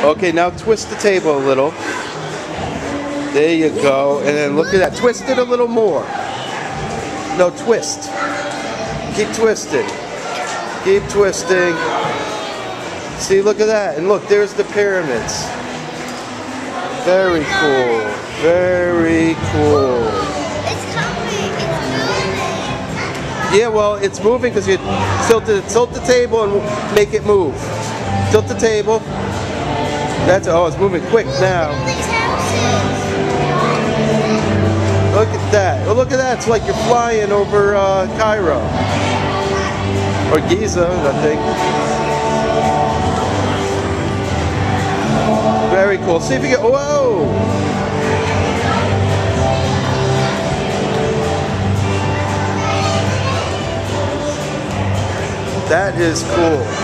Okay, now twist the table a little. There you go. And then look at that. Twist it a little more. No, twist. Keep twisting. Keep twisting. See, look at that. And look, there's the pyramids. Very cool. Very cool. It's coming. It's moving. Yeah, well, it's moving because you tilt the table and make it move. Tilt the table. That's, oh, it's moving quick now. These houses. Look at that. Oh, look at that. It's like you're flying over Cairo. Or Giza, I think. Very cool. See if you get, whoa! That is cool.